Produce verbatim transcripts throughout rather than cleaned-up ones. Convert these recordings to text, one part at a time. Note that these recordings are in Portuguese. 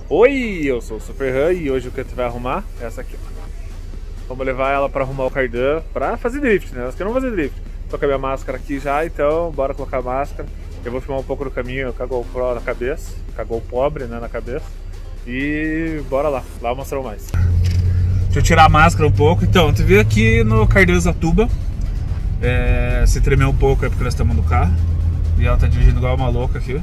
Oi, eu sou o Super Han e hoje o que a gente vai arrumar é essa aqui. Vamos levar ela pra arrumar o cardan pra fazer drift, né? Nós queremos fazer drift. Tô com a minha máscara aqui já, então bora colocar a máscara. Eu vou filmar um pouco no caminho com a GoPro na cabeça, com a Go pobre, né, na cabeça. E bora lá, lá eu mostro mais. Deixa eu tirar a máscara um pouco. Então, tu veio aqui no Cardezatuba. É, se tremer um pouco é porque nós estamos no carro. E ela tá dirigindo igual uma louca aqui.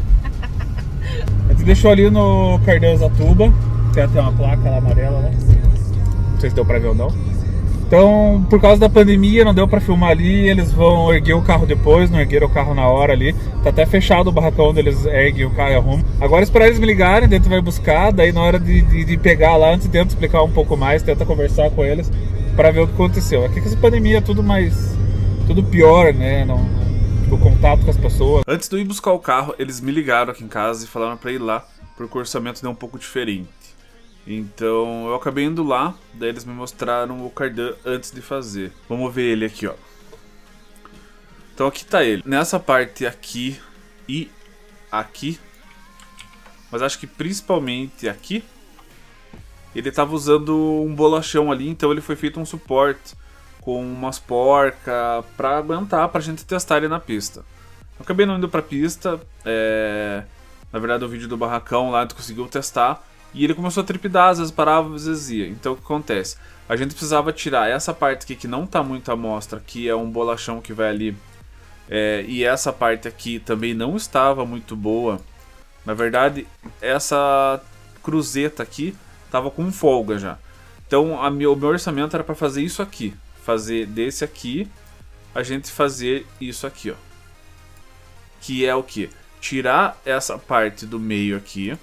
A gente deixou ali no Cardezatuba. Tem até uma placa lá amarela, né? Não sei se deu pra ver ou não. Então, por causa da pandemia, não deu pra filmar ali. Eles vão erguer o carro depois, não ergueram o carro na hora ali. Tá até fechado o barracão onde eles erguem o carro e arrumam. Agora esperar eles me ligarem, dentro vai buscar. Daí na hora de, de, de pegar lá, antes tenta explicar um pouco mais, tenta conversar com eles pra ver o que aconteceu. Aqui com essa pandemia é tudo mais... tudo pior, né? Não, o contato com as pessoas. Antes de eu ir buscar o carro, eles me ligaram aqui em casa e falaram pra ir lá, porque o orçamento deu um pouco diferente. Então eu acabei indo lá, daí eles me mostraram o cardan antes de fazer. Vamos ver ele aqui, ó. Então aqui tá ele. Nessa parte aqui e aqui, mas acho que principalmente aqui, ele tava usando um bolachão ali, então ele foi feito um suporte com umas porcas pra aguentar, pra gente testar ele na pista. Eu acabei não indo pra pista, é... na verdade o vídeo do barracão lá a gente conseguiu testar. E ele começou a trepidar, às vezes parava, às vezes ia. Então o que acontece? A gente precisava tirar essa parte aqui que não está muito à mostra, que é um bolachão que vai ali. É, e essa parte aqui também não estava muito boa. Na verdade, essa cruzeta aqui estava com folga já. Então a meu, o meu orçamento era para fazer isso aqui. Fazer desse aqui, a gente fazer isso aqui, ó. Que é o que? Tirar essa parte do meio aqui.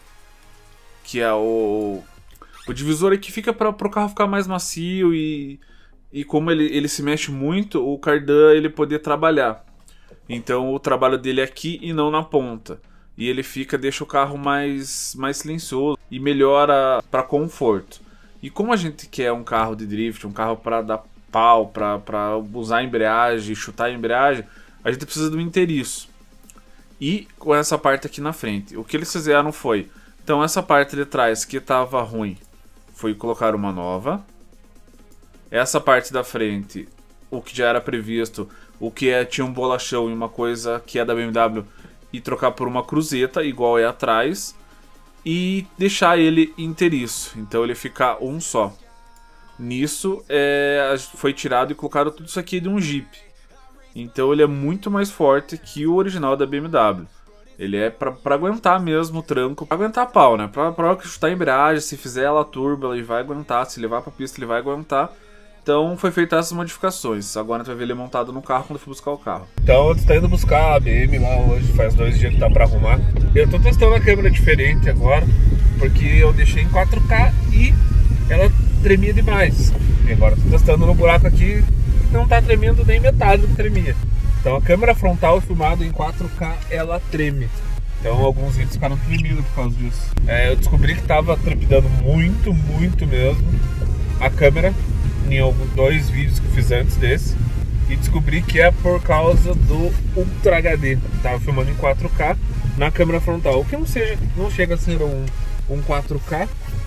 Que é o, o divisor aqui fica para o carro ficar mais macio e, e como ele, ele se mexe muito, o cardan ele poder trabalhar. Então o trabalho dele é aqui e não na ponta. E ele fica, deixa o carro mais, mais silencioso e melhora para conforto. E como a gente quer um carro de drift, um carro para dar pau, para usar a embreagem, chutar a embreagem, a gente precisa do inteiriço. E com essa parte aqui na frente. O que eles fizeram foi... Então essa parte de trás que estava ruim, foi colocar uma nova. Essa parte da frente, o que já era previsto, o que é, tinha um bolachão e uma coisa que é da B M W, e trocar por uma cruzeta, igual é atrás, e deixar ele inteiriço, então ele ficar um só. Nisso é, foi tirado e colocado tudo isso aqui de um Jeep. Então ele é muito mais forte que o original da B M W. Ele é pra, pra aguentar mesmo o tranco, pra aguentar pau, né? Pra, pra chutar a embreagem, se fizer ela turbo, ele vai aguentar, se levar pra pista ele vai aguentar. Então foi feita essas modificações. Agora a gente vai ver ele montado no carro quando eu for buscar o carro. Então você tá indo buscar a B M lá hoje, faz dois dias que tá pra arrumar. Eu tô testando a câmera diferente agora, porque eu deixei em quatro K e ela tremia demais. E agora eu tô testando no buraco aqui, não tá tremendo nem metade do que tremia. Então a câmera frontal filmada em quatro K, ela treme. Então alguns vídeos ficaram tremidos por causa disso. É, eu descobri que estava trepidando muito, muito mesmo a câmera em alguns dois vídeos que eu fiz antes desse. E descobri que é por causa do Ultra H D. Estava filmando em quatro K na câmera frontal. O que não, seja, não chega a ser um, um quatro K,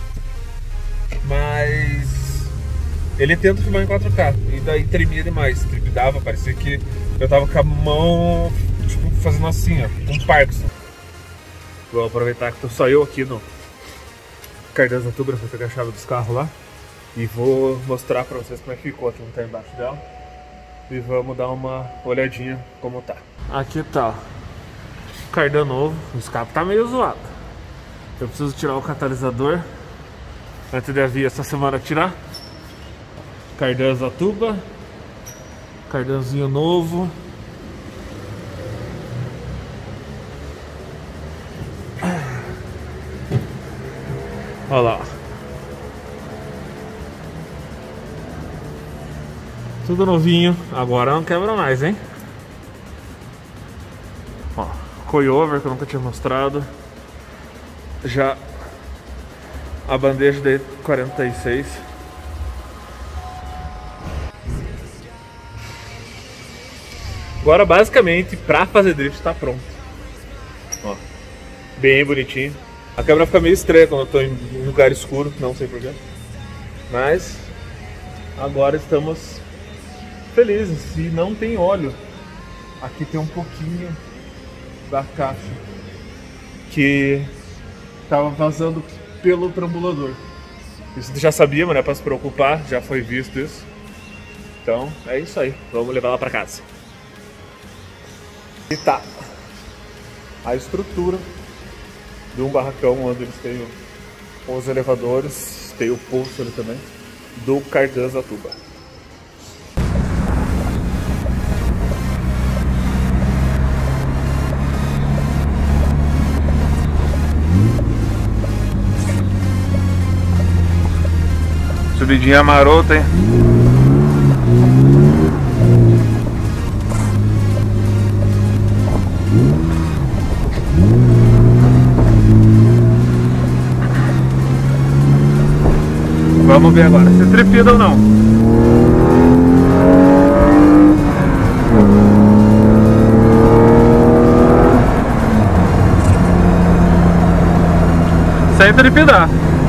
mas... ele tenta filmar em quatro K e daí tremia demais, trepidava, parecia que eu tava com a mão, tipo, fazendo assim, ó, um Parkinson. Vou aproveitar que tô só eu aqui no Cardezatuba pra pegar a chave dos carros lá e vou mostrar pra vocês como é que ficou aqui, não tá embaixo dela. E vamos dar uma olhadinha como tá. Aqui tá o cardan novo, o escape tá meio zoado. Eu preciso tirar o catalisador antes de vir essa semana tirar. Cardezatuba, cardanzinho novo. Olha lá. Tudo novinho. Agora não quebra mais, hein? Ó, coilover que eu nunca tinha mostrado. Já a bandeja de quarenta e seis. Agora basicamente pra fazer drift tá pronto. Ó, bem bonitinho. A câmera fica meio estranha quando eu tô em lugar escuro, não sei porquê. Mas agora estamos felizes e não tem óleo. Aqui tem um pouquinho da caixa que tava vazando pelo trambulador. Isso já sabíamos, né? Pra se preocupar, já foi visto isso. Então é isso aí, vamos levar ela pra casa. E tá a estrutura de um barracão onde eles têm os elevadores, tem o poço ali também, do Cardãs-Atuba. Subidinha marota, hein? Vamos ver agora se trepida ou não. Sem trepidar.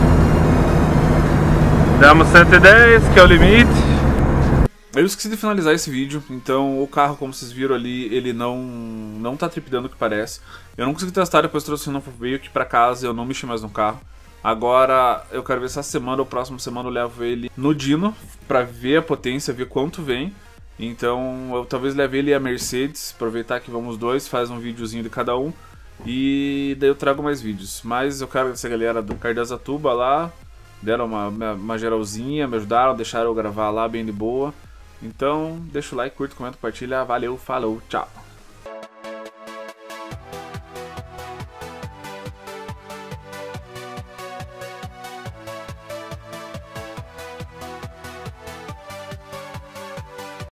Damos cento e dez, que é o limite. Eu esqueci de finalizar esse vídeo, então o carro, como vocês viram ali, ele não não tá trepidando o que parece. Eu não consegui testar, depois trouxe o novo veio aqui pra casa, eu não mexi mais no carro. Agora eu quero ver se essa semana ou próxima semana eu levo ele no dyno pra ver a potência, ver quanto vem. Então eu talvez leve ele a Mercedes, aproveitar que vamos dois, faz um videozinho de cada um. E daí eu trago mais vídeos. Mas eu quero essa galera do Cardãs-Atuba lá, deram uma, uma geralzinha, me ajudaram, deixaram eu gravar lá bem de boa. Então deixa o like, curte, comenta, compartilha, valeu, falou, tchau!